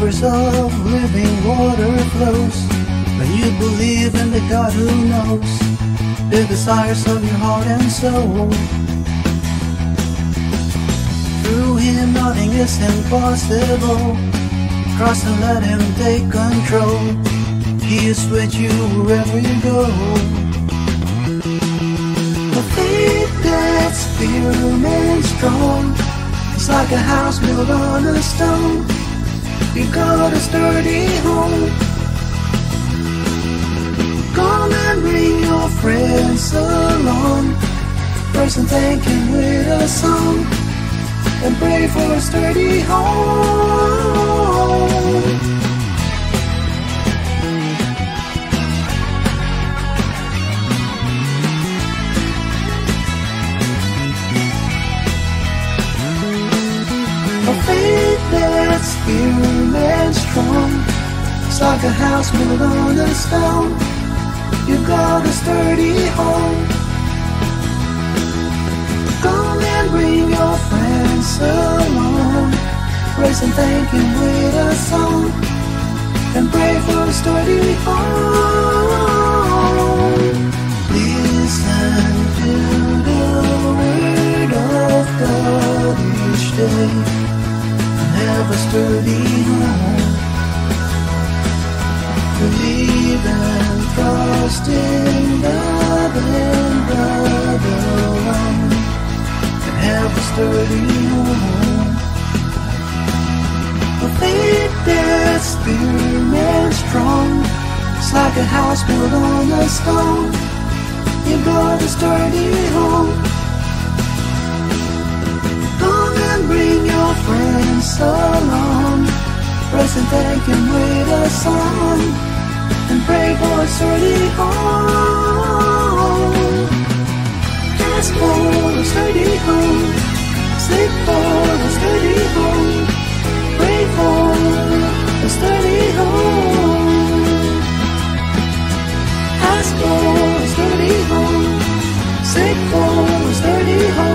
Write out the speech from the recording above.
rivers of living water flows. When you believe in the God who knows the desires of your heart and soul. Through Him nothing is impossible. Trust and let Him take control. He is with you wherever you go. A faith that's firm and strong, it's like a house built on a stone. You got a sturdy home. Come and bring your friends along. Praise and thank Him with a song, and pray for a sturdy home. A faith that's firm and strong, it's like a house built on a stone. You got a sturdy home. Come and bring your friends along. Praise and thank Him with a song, and pray for a sturdy home. Listen to the word of God each day, and have a sturdy home. Believe and trust in God and God alone, and have a sturdy home. A faith that's firm and strong, it's like a house built on a stone. You got a sturdy home. Come and bring your friends along. Praise and thank Him with a song, and pray for a sturdy home. Ask for a sturdy home. Seek for a sturdy home. Pray for a sturdy home. Ask for a sturdy home. Seek for a sturdy home.